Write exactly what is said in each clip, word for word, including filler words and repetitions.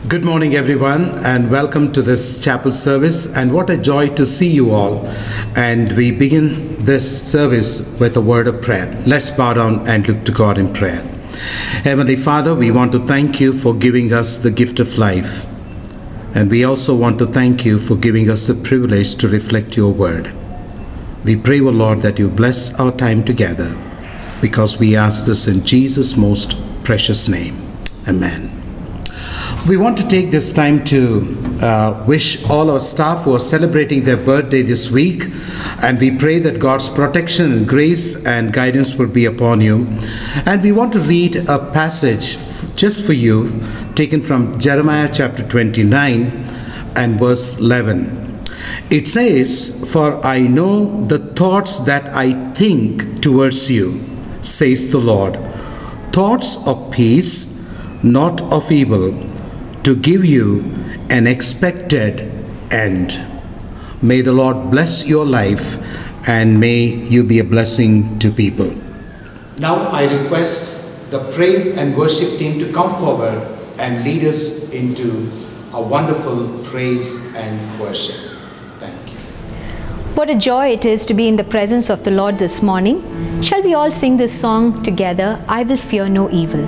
Good morning, everyone, and welcome to this chapel service. And what a joy to see you all. And we begin this service with a word of prayer. Let's bow down and look to God in prayer. Heavenly Father, we want to thank you for giving us the gift of life. And we also want to thank you for giving us the privilege to reflect your word. We pray, O Lord, that you bless our time together, because we ask this in Jesus' most precious name. Amen. We want to take this time to uh, wish all our staff who are celebrating their birthday this week, and we pray that God's protection and grace and guidance will be upon you. And we want to read a passage just for you, taken from Jeremiah chapter twenty-nine and verse eleven. It says, "For I know the thoughts that I think towards you, says the Lord, thoughts of peace, not of evil, to give you an expected end." May the Lord bless your life, and may you be a blessing to people. Now I request the praise and worship team to come forward and lead us into a wonderful praise and worship. Thank you. What a joy it is to be in the presence of the Lord this morning. Shall we all sing this song together? I will fear no evil.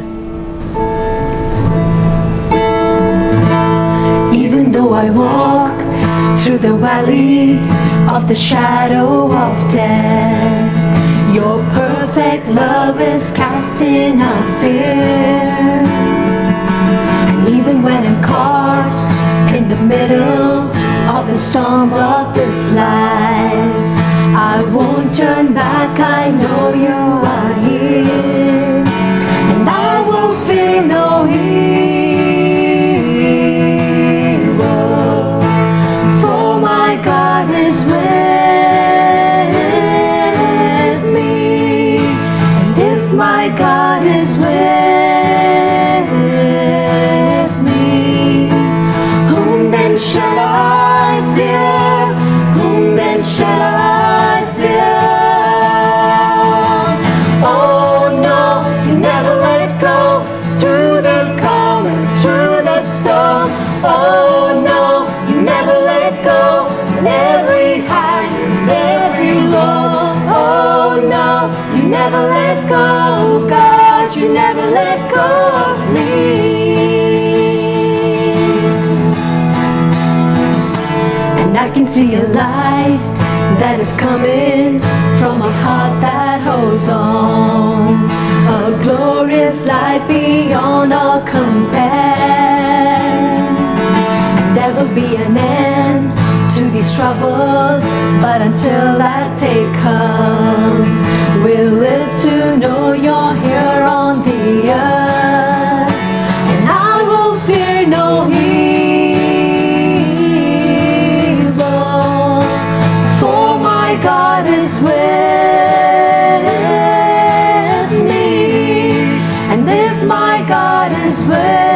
Even though I walk through the valley of the shadow of death, your perfect love is casting out fear. And even when I'm caught in the middle of the storms of this life, I won't turn back. I know you are here, and I will fear no evil. God is with me, and if my God is with me, whom then shall I fear? Whom then shall I fear? Oh no, you never let go, through the calm and through the storm. Oh no, you never let go, every high and every low. Oh no, you never let go, God, you never let go of me. And I can see a light that is coming from a heart that holds on, a glorious light beyond all compare. And there will be an end to these troubles, but until that day comes, we'll live to know you're here on the earth. And I will fear no evil, for my God is with me. And if my God is with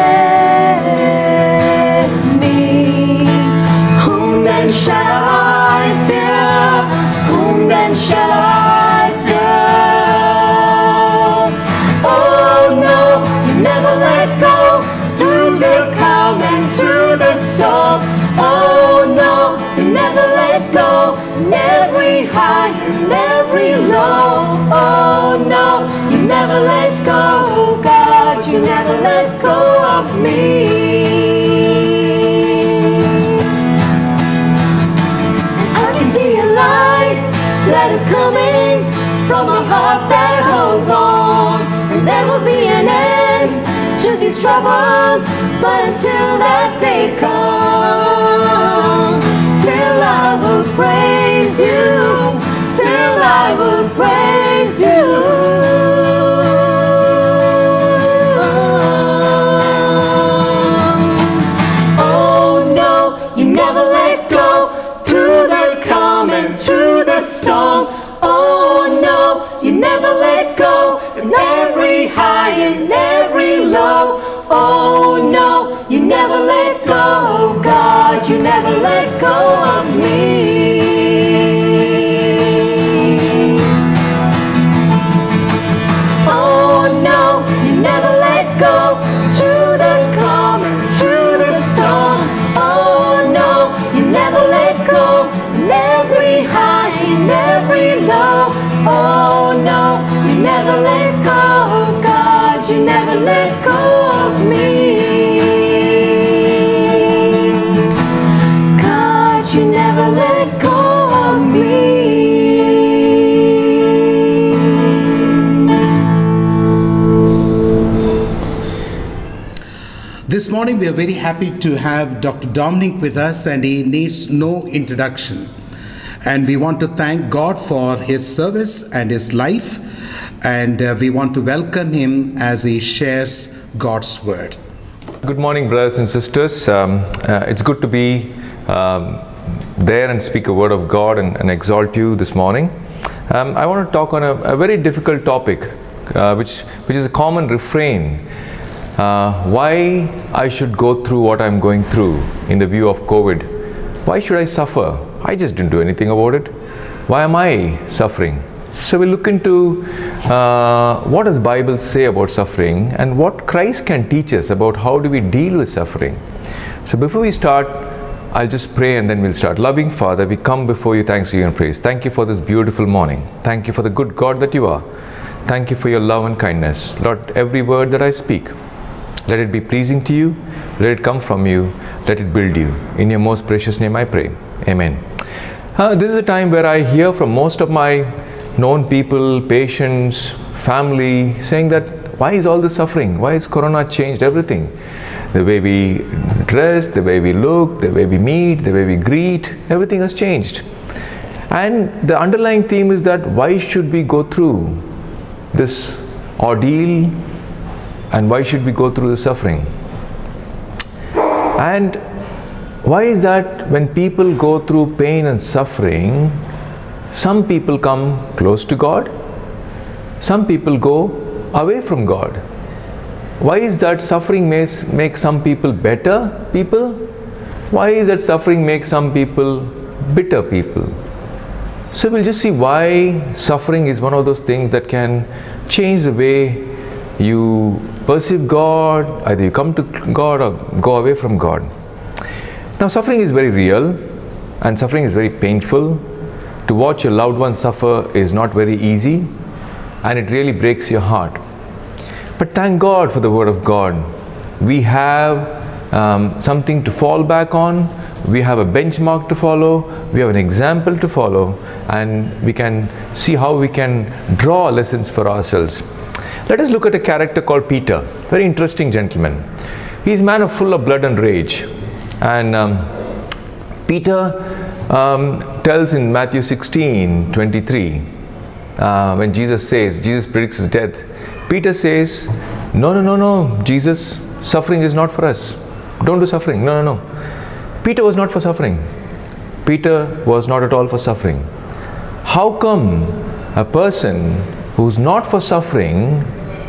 then shall I fear? Whom then shall I fear? Oh no, you never let go, through the calm and through the storm. Oh no, you never let go, in every high and every low. Oh no, you never let go, God, you never let go of me. That is coming from a heart that holds on, and there will be an end to these troubles, but until that day comes, still I will praise you, still I will praise you. Oh no, you never let go, through the calm and through the storm. Oh no, you never let go, in every high and every low. Oh no, you never let go, God, you never let go of me. Oh no, you never let go, through the calm and through This morning we are very happy to have Doctor Dominic with us, and he needs no introduction. And we want to thank God for his service and his life, and uh, we want to welcome him as he shares God's word. Good morning, brothers and sisters. Um, uh, it's good to be um, there and speak a word of God and, and exalt you this morning. Um, I want to talk on a, a very difficult topic, uh, which which is a common refrain. Uh, why I should go through what I'm going through in the view of COVID? Why should I suffer? I just didn't do anything about it. Why am I suffering? So we'll look into uh, what does the Bible say about suffering and what Christ can teach us about how do we deal with suffering. So before we start, I'll just pray and then we'll start. Loving Father, we come before you, thanks to you and praise. Thank you for this beautiful morning. Thank you for the good God that you are. Thank you for your love and kindness. Lord, every word that I speak, let it be pleasing to you, let it come from you, let it build you. In your most precious name I pray. Amen. Uh, this is a time where I hear from most of my known people, patients, family, saying that why is all this suffering? Why has Corona changed everything? The way we dress, the way we look, the way we meet, the way we greet, everything has changed. And the underlying theme is that why should we go through this ordeal? And why should we go through the suffering? And why is that when people go through pain and suffering, some people come close to God, some people go away from God? Why is that suffering makes make some people better people? Why is that suffering makes some people bitter people? So we'll just see why suffering is one of those things that can change the way you perceive God, either you come to God or go away from God. Now suffering is very real and suffering is very painful. To watch your loved one suffer is not very easy and it really breaks your heart. But thank God for the word of God. We have um, something to fall back on, we have a benchmark to follow, we have an example to follow, and we can see how we can draw lessons for ourselves. Let us look at a character called Peter, very interesting gentleman. He's a man of full of blood and rage. And um, Peter um, tells in Matthew sixteen twenty-three, uh, when Jesus says, Jesus predicts his death, Peter says, no, no, no, no, Jesus, suffering is not for us. Don't do suffering. No, no, no. Peter was not for suffering. Peter was not at all for suffering. How come a person who's not for suffering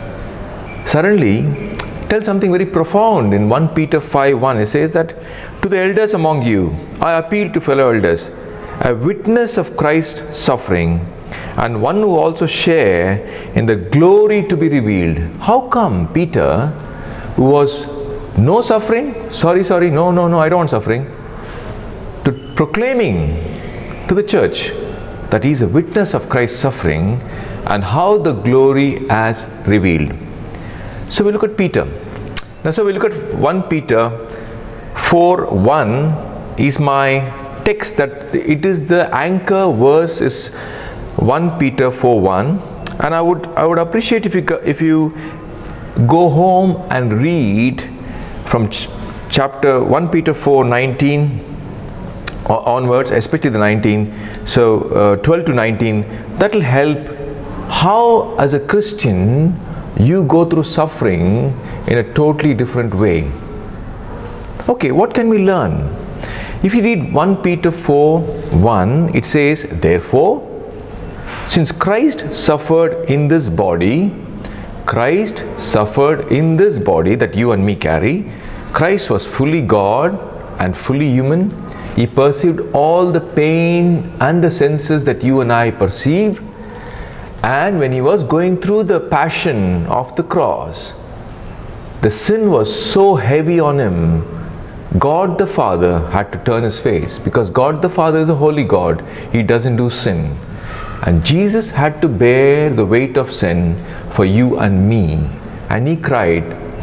suddenly tells something very profound in First Peter five one? It says that, to the elders among you, I appeal to fellow elders, a witness of Christ's suffering, and one who also share in the glory to be revealed. How come Peter, who was no suffering, sorry, sorry, no, no, no, I don't want suffering, to proclaiming to the church that he is a witness of Christ's suffering and how the glory has revealed. So we look at Peter. Now, so we look at First Peter four one is my text, that it is the anchor verse is First Peter four one, and I would I would appreciate if you go, if you go home and read from ch chapter First Peter four nineteen onwards, especially the nineteen, so uh, twelve to nineteen. That will help how as a Christian you go through suffering in a totally different way. Okay, what can we learn? If you read First Peter four one, it says, therefore, since Christ suffered in this body, Christ suffered in this body that you and me carry. Christ was fully God and fully human. He perceived all the pain and the senses that you and I perceive. And when he was going through the passion of the cross, the sin was so heavy on him, God the Father had to turn his face, because God the Father is a holy God. He doesn't do sin. And Jesus had to bear the weight of sin for you and me. And he cried,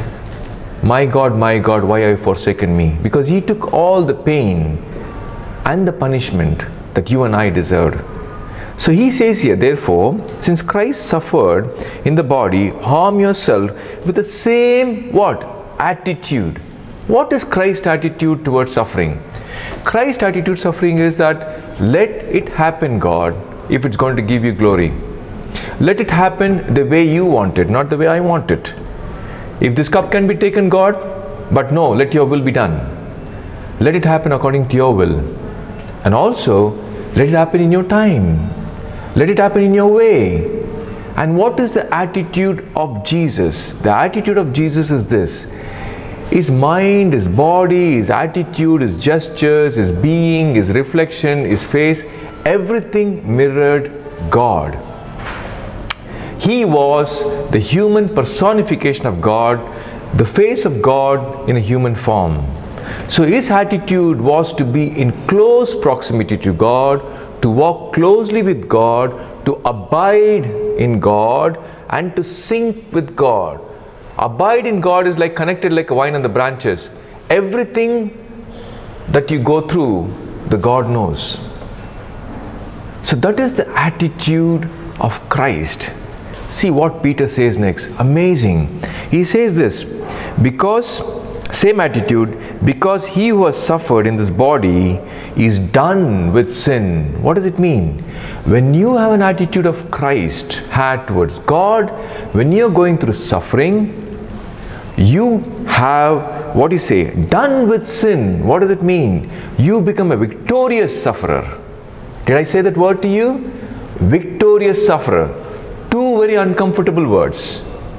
my God, my God, why have you forsaken me? Because he took all the pain and the punishment that you and I deserved. So he says here, therefore, since Christ suffered in the body, arm yourself with the same what? Attitude. What is Christ's attitude towards suffering? Christ's attitude suffering is that let it happen, God, if it's going to give you glory. Let it happen the way you want it, not the way I want it. If this cup can be taken, God, but no, let your will be done. Let it happen according to your will. And also, let it happen in your time. Let it happen in your way. And what is the attitude of Jesus? The attitude of Jesus is this. His mind, his body, his attitude, his gestures, his being, his reflection, his face, everything mirrored God. He was the human personification of God, the face of God in a human form. So his attitude was to be in close proximity to God, to walk closely with God, to abide in God, and to sink with God. Abide in God is like connected like a vine on the branches. Everything that you go through, the God knows. So that is the attitude of Christ. See what Peter says next. Amazing. He says this, because, same attitude, because he who has suffered in this body is done with sin. What does it mean? When you have an attitude of Christ had towards God, when you are going through suffering, you have, what do you say, done with sin. What does it mean? You become a victorious sufferer. Did I say that word to you? Victorious sufferer. Two very uncomfortable words.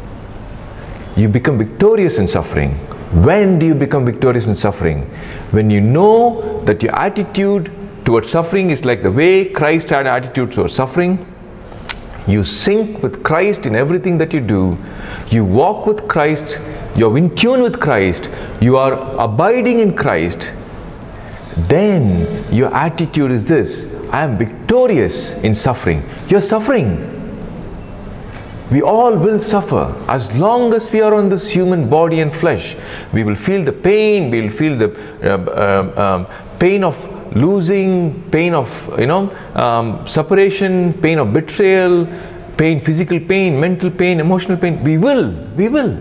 You become victorious in suffering. When do you become victorious in suffering? When you know that your attitude towards suffering is like the way Christ had attitude towards suffering. You sink with Christ in everything that you do. You walk with Christ. You're in tune with Christ. You are abiding in Christ. Then your attitude is this: I am victorious in suffering. You're suffering. We all will suffer. As long as we are on this human body and flesh, we will feel the pain, we will feel the uh, uh, um, pain of losing, pain of, you know, um, separation, pain of betrayal, pain, physical pain, mental pain, emotional pain. We will, we will.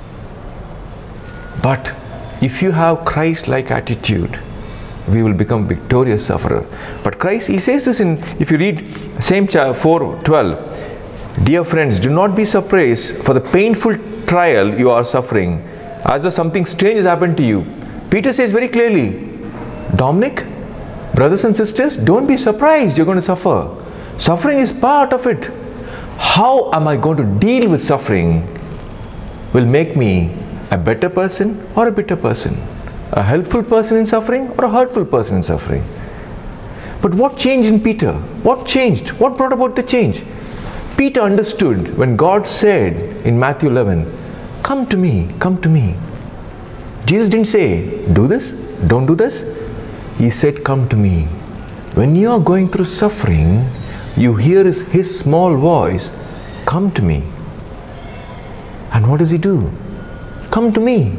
But if you have Christ-like attitude, we will become victorious sufferer. But Christ, he says this in, if you read same chapter four twelve, dear friends, do not be surprised for the painful trial you are suffering, as though something strange has happened to you. Peter says very clearly, Dominic, brothers and sisters, don't be surprised you're going to suffer. Suffering is part of it. How am I going to deal with suffering will make me a better person or a bitter person, a helpful person in suffering or a hurtful person in suffering. But what changed in Peter? What changed? What brought about the change? Peter understood when God said in Matthew eleven, come to me, come to me. Jesus didn't say, do this, don't do this. He said, come to me. When you are going through suffering, you hear his, his small voice, come to me. And what does he do? Come to me.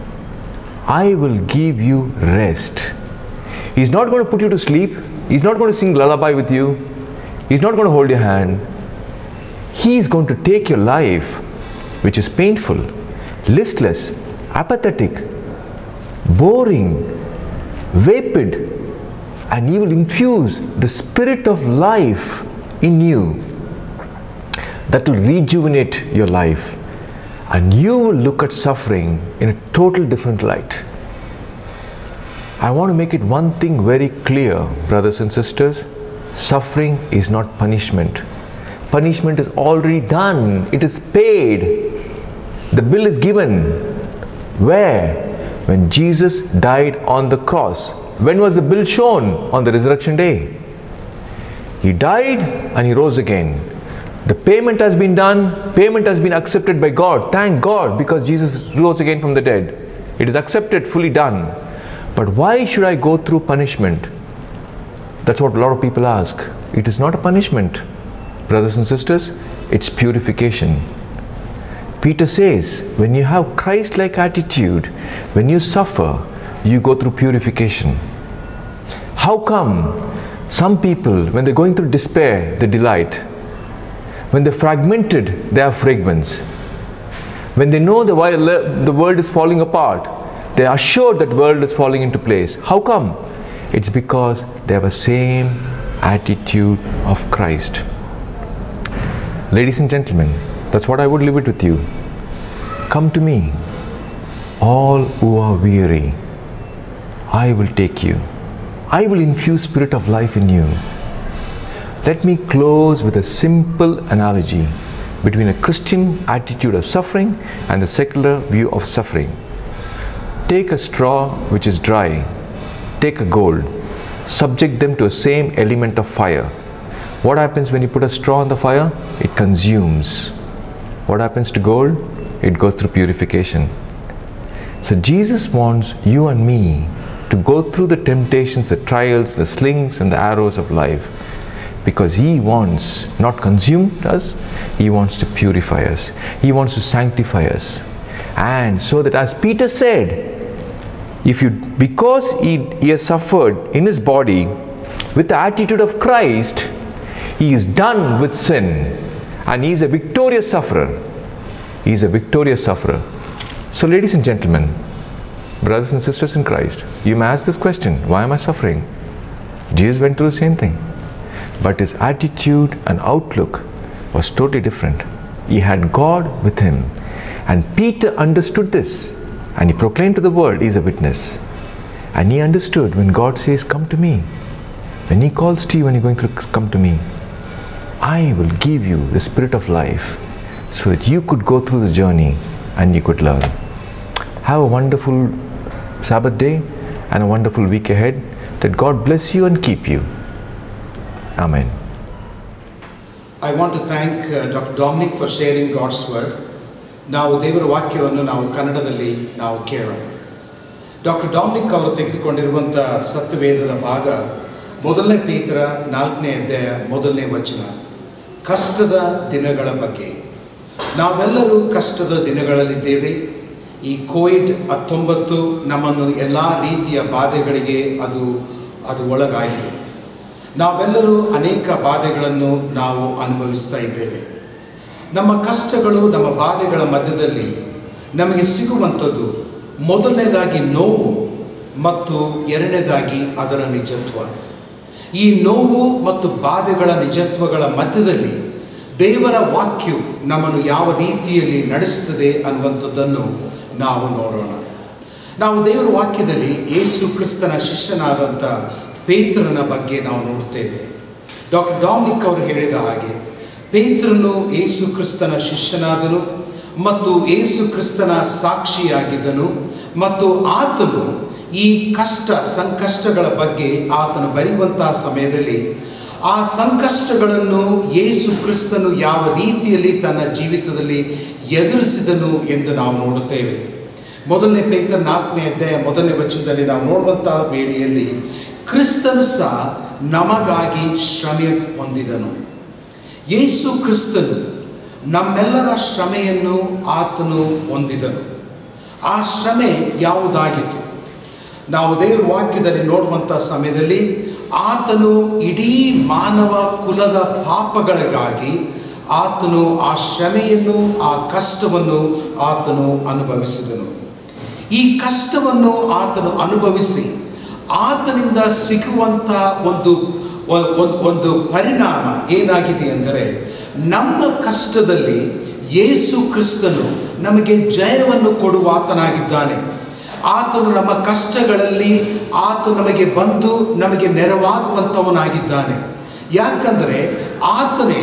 I will give you rest. He's not going to put you to sleep. He's not going to sing lullaby with you. He's not going to hold your hand. He is going to take your life, which is painful, listless, apathetic, boring, vapid, and he will infuse the spirit of life in you that will rejuvenate your life, and you will look at suffering in a total different light. I want to make it one thing very clear, brothers and sisters. Suffering is not punishment. Punishment is already done. It is paid. The bill is given. Where? When Jesus died on the cross. When was the bill shown? On the resurrection day. He died and he rose again. The payment has been done. Payment has been accepted by God. Thank God, because Jesus rose again from the dead. It is accepted, fully done. But why should I go through punishment? That's what a lot of people ask. It is not a punishment. Brothers and sisters, it's purification. Peter says, when you have Christ-like attitude, when you suffer, you go through purification. How come some people, when they're going through despair, they delight? When they're fragmented, they have fragrance. When they know the world is falling apart, They are assured that the world is falling into place. How come? It's because they have the same attitude of Christ. Ladies and gentlemen, that's what I would leave it with you. Come to me, all who are weary. I will take you. I will infuse spirit of life in you. Let me close with a simple analogy between a Christian attitude of suffering and a secular view of suffering. Take a straw which is dry, take a gold, subject them to the same element of fire. What happens when you put a straw on the fire? It consumes. What happens to gold? It goes through purification. So Jesus wants you and me to go through the temptations, the trials, the slings and the arrows of life, because He wants not consume us, He wants to purify us. He wants to sanctify us. And so that, as Peter said, if you, because he, he has suffered in his body with the attitude of Christ, he is done with sin and he is a victorious sufferer. He is a victorious sufferer. So ladies and gentlemen, brothers and sisters in Christ, you may ask this question, why am I suffering? Jesus went through the same thing, but his attitude and outlook was totally different. He had God with him, and Peter understood this. And he proclaimed to the world, he is a witness. And he understood when God says, come to me. When He calls to you when you're going through, come to me. I will give you the spirit of life so that you could go through the journey and you could learn. Have a wonderful Sabbath day and a wonderful week ahead. That God bless you and keep you. Amen. I want to thank uh, Doctor Dominic for sharing God's word. ನಾವು ದೇವರ ವಾಕ್ಯವನ್ನು ನಾವು ಕನ್ನಡದಲ್ಲಿ ನಾವು ಕೇಳೋಣ. Doctor Dominic ಅವರು ತೆಗೆದುಕೊಂಡಿರುವಂಥ ಸತ್ಯವೇದದ ಭಾಗ ಮೊದಲನೇ ಪೇತ್ರ ನಾಲ್ಕನೇ ಅಧ್ಯಾಯ ಮೊದಲನೇ ವಚನ, ಕಷ್ಟದ ದಿನಗಳ ಬಗ್ಗೆ. ನಾವೆಲ್ಲರೂ ಕಷ್ಟದ ದಿನಗಳಲ್ಲಿದ್ದೇವೆ. ಈ ಕೋವಿಡ್ ಹತ್ತೊಂಬತ್ತು ನಮ್ಮನ್ನು ಎಲ್ಲ ರೀತಿಯ ಬಾಧೆಗಳಿಗೆ ಅದು ಅದು ಒಳಗಾಗಿದೆ. ನಾವೆಲ್ಲರೂ ಅನೇಕ ಬಾಧೆಗಳನ್ನು ನಾವು ಅನುಭವಿಸ್ತಾ ಇದ್ದೇವೆ. ನಮ್ಮ ಕಷ್ಟಗಳು, ನಮ್ಮ ಬಾಧೆಗಳ ಮಧ್ಯದಲ್ಲಿ ನಮಗೆ ಸಿಗುವಂಥದ್ದು ಮೊದಲನೇದಾಗಿ ನೋವು ಮತ್ತು ಎರಡನೇದಾಗಿ ಅದರ ನಿಜತ್ವ. ಈ ನೋವು ಮತ್ತು ಬಾಧೆಗಳ ನಿಜತ್ವಗಳ ಮಧ್ಯದಲ್ಲಿ ದೇವರ ವಾಕ್ಯವು ನಮ್ಮನ್ನು ಯಾವ ರೀತಿಯಲ್ಲಿ ನಡೆಸುತ್ತದೆ ಅನ್ನುವಂಥದ್ದನ್ನು ನಾವು ನೋಡೋಣ. ನಾವು ದೇವರ ವಾಕ್ಯದಲ್ಲಿ ಯೇಸು ಕ್ರಿಸ್ತನ ಶಿಷ್ಯನಾದಂಥ ಪೇತ್ರನ ಬಗ್ಗೆ ನಾವು ನೋಡುತ್ತೇವೆ. ಡಾಕ್ಟರ್ ಡಾಮಿನಿಕ್ ಅವರು ಹೇಳಿದ ಹಾಗೆ ಪೇತ್ರನು ಯೇಸು ಕ್ರಿಸ್ತನ ಶಿಷ್ಯನಾದನು ಮತ್ತು ಯೇಸು ಕ್ರಿಸ್ತನ ಸಾಕ್ಷಿಯಾಗಿದ್ದನು. ಮತ್ತು ಆತನು ಈ ಕಷ್ಟ ಸಂಕಷ್ಟಗಳ ಬಗ್ಗೆ ಆತನು ಬರೆಯುವಂತಹ ಸಮಯದಲ್ಲಿ ಆ ಸಂಕಷ್ಟಗಳನ್ನು ಯೇಸು ಕ್ರಿಸ್ತನು ಯಾವ ರೀತಿಯಲ್ಲಿ ತನ್ನ ಜೀವಿತದಲ್ಲಿ ಎದುರಿಸಿದನು ಎಂದು ನಾವು ನೋಡುತ್ತೇವೆ. ಮೊದಲನೇ ಪೇತ್ರ ನಾಲ್ಕನೇ ಅಧ್ಯಾಯ ಮೊದಲನೇ ವಚನದಲ್ಲಿ ನಾವು ನೋಡುವಂತಹ ವೇಳೆಯಲ್ಲಿ ಕ್ರಿಸ್ತನು ಸಹ ನಮಗಾಗಿ ಶ್ರಮೆ ಹೊಂದಿದನು. ಯೇಸು ಕ್ರಿಸ್ತನು ನಮ್ಮೆಲ್ಲರ ಶ್ರಮೆಯನ್ನು ಆತನು ಹೊಂದಿದನು. ಆ ಶ್ರಮೆ ಯಾವುದಾಗಿತ್ತು? ನಾವು ದೇವರ ವಾಕ್ಯದಲ್ಲಿ ನೋಡುವಂಥ ಸಮಯದಲ್ಲಿ ಆತನು ಇಡೀ ಮಾನವ ಕುಲದ ಪಾಪಗಳಿಗಾಗಿ ಆತನು ಆ ಶ್ರಮೆಯನ್ನು, ಆ ಕಷ್ಟವನ್ನು ಆತನು ಅನುಭವಿಸಿದನು. ಈ ಕಷ್ಟವನ್ನು ಆತನು ಅನುಭವಿಸಿ ಆತನಿಂದ ಸಿಗುವಂಥ ಒಂದು ಒಂದು ಪರಿಣಾಮ ಏನಾಗಿದೆ ಅಂದರೆ, ನಮ್ಮ ಕಷ್ಟದಲ್ಲಿ ಯೇಸು ಕ್ರಿಸ್ತನು ನಮಗೆ ಜಯವನ್ನು ಕೊಡುವ ಆತನಾಗಿದ್ದಾನೆ. ಆತನು ನಮ್ಮ ಕಷ್ಟಗಳಲ್ಲಿ ಆತ ನಮಗೆ ಬಂದು ನಮಗೆ ನೆರವಾಗುವಂಥವನಾಗಿದ್ದಾನೆ. ಯಾಕಂದರೆ ಆತನೇ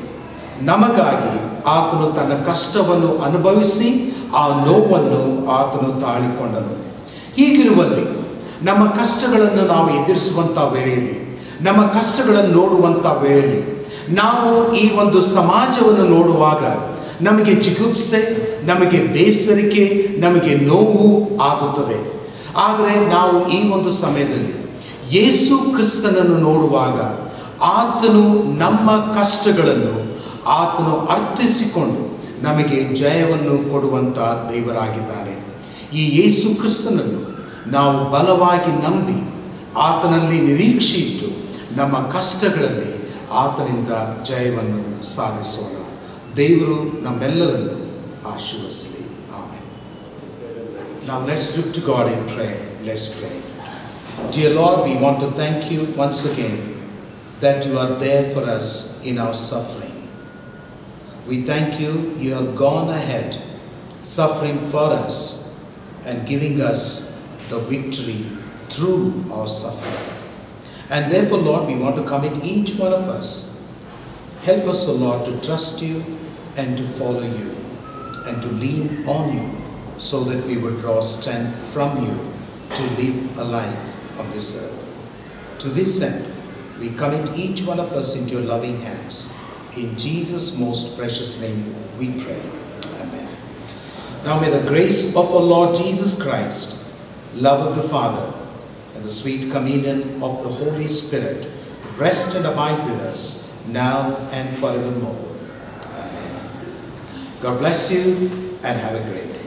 ನಮಗಾಗಿ ಆತನು ತನ್ನ ಕಷ್ಟವನ್ನು ಅನುಭವಿಸಿ ಆ ನೋವನ್ನು ಆತನು ತಾಳಿಕೊಂಡನು. ಹೀಗಿರುವಲ್ಲಿ ನಮ್ಮ ಕಷ್ಟಗಳನ್ನು ನಾವು ಎದುರಿಸುವಂಥ ವೇಳೆಯಲ್ಲಿ, ನಮ್ಮ ಕಷ್ಟಗಳನ್ನು ನೋಡುವಂಥ ವೇಳೆಯಲ್ಲಿ ನಾವು ಈ ಒಂದು ಸಮಾಜವನ್ನು ನೋಡುವಾಗ ನಮಗೆ ಜಿಗುಪ್ಸೆ, ನಮಗೆ ಬೇಸರಿಕೆ, ನಮಗೆ ನೋವು ಆಗುತ್ತದೆ. ಆದರೆ ನಾವು ಈ ಒಂದು ಸಮಯದಲ್ಲಿ ಯೇಸು ಕ್ರಿಸ್ತನನ್ನು ನೋಡುವಾಗ ಆತನು ನಮ್ಮ ಕಷ್ಟಗಳನ್ನು ಆತನು ಅರ್ಥಿಸಿಕೊಂಡು ನಮಗೆ ಜಯವನ್ನು ಕೊಡುವಂಥ ದೇವರಾಗಿದ್ದಾನೆ. ಈ ಯೇಸು ಕ್ರಿಸ್ತನನ್ನು ನಾವು ಬಲವಾಗಿ ನಂಬಿ ಆತನಲ್ಲಿ ನಿರೀಕ್ಷೆ ಇಟ್ಟು ನಮ್ಮ ಕಷ್ಟಗಳಲ್ಲಿ ಆತನಿಂದ ಜಯವನ್ನು ಸಾಧಿಸೋಣ. ದೇವರು ನಮ್ಮೆಲ್ಲರನ್ನು ಆಶೀರ್ವದಿಸಲಿ. Amen. Now let's look to God in prayer. Let's pray. Dear Lord, we want to thank you once again that you are there for us in our suffering. We thank you, you have gone ahead, suffering for us and giving us the victory through our suffering. And therefore, Lord, we want to commit each one of us. Help us, O Lord, to trust you and to follow you and to lean on you so that we would draw strength from you to live a life on this earth. To this end, we commit each one of us into your loving hands. In Jesus' most precious name we pray. Amen. Now may the grace of our Lord Jesus Christ, love of the Father, and the sweet communion of the Holy Spirit rest and abide with us now and forevermore. Amen. God bless you and have a great day.